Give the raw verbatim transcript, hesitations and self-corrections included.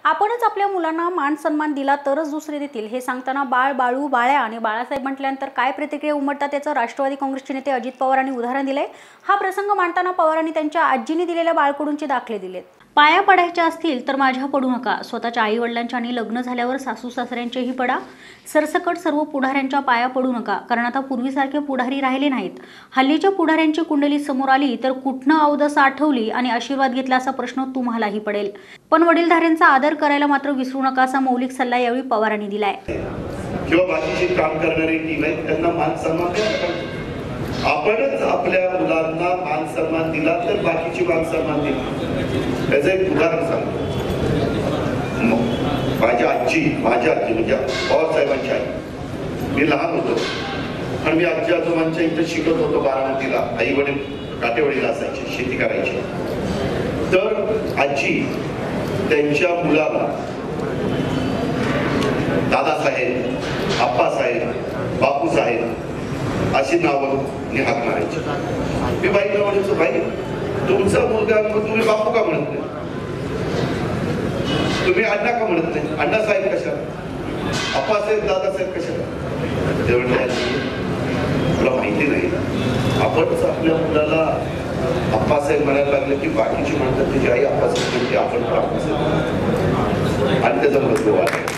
आपणच आपल्या मुलांना मान सन्मान दिला तरच दुसरे देतील हे सांगताना बाळ बाळू बाळ्या आणि बाळासाहेब म्हटल्यानंतर काय प्रतिक्रिया उमटतात त्याचं राष्ट्रवादी काँग्रेसचे नेते अजित पवारांनी उदाहरण दिले। हा प्रसंग मांडताना पवारांनी त्यांच्या आजीने दिलेल्या बाळकडूंचे दाखले दिलेत। पाया पडायच्या असतील तर माझ्या पडू नका, स्वतःच्या आई वडिलांच्या आणि लग्न झाल्यावर सासू सासऱ्यांचेही पडा, सरसकट सर्व पुढाऱ्यांच्या पाया पडू नका, कारण आता पूर्वीसारखे पुढारी राहिले नाहीत। हल्लीच्या पुढाऱ्यांची कुंडली समोर आली तर कुठनं अवदस आठवली आणि आशीर्वाद घेतला असा प्रश्न तुम्हालाही पडेल, पण वडीलधाऱ्यांचा आदर करायला मात्र विसरू नका असा मौलिक सल्ला यावेळी पवारांनी दिलाय। किंवा बाकीचे काम करणारे टीम आहे त्यांना मान सन्मान द्या। आपणच आपल्या मुलांना मान सन्मान दिला तर बाकीची मान सन्मान दिली। त्याचं एक उदाहरण सांगतो। माझ्या आजी माझ्या आजी म्हणजे पवार साहेबांची आई, मी लहान होतो आणि मी आजी आजोबांच्या इथे शिकत होतो बारामतीला। आई वडील काटेवाडीला असायचे, शेती करायची। तर आजी त्यांच्या मुलाला दादासाहेब, आप्पासाहेब, बापूसाहेब अशी नावं हाक मारायची। मी बाईला म्हणायचो, बाई तुमचा मुलगा तुम्ही बापू का म्हणत नाही, तुम्ही अण्णा का म्हणत नाही, अण्णासाहेब कशा, आप्पासाहेब दादासाहेब कशा? ते म्हणले तुला माहिती नाही, आपणच आपल्या मुलाला आप्पासाहेब म्हणायला लागले की बाकीची म्हणतात त्याची आई आप्पासाहेब म्हणते, आपण पण आप्पासाहेब आणि त्याचा मृत्यू आला।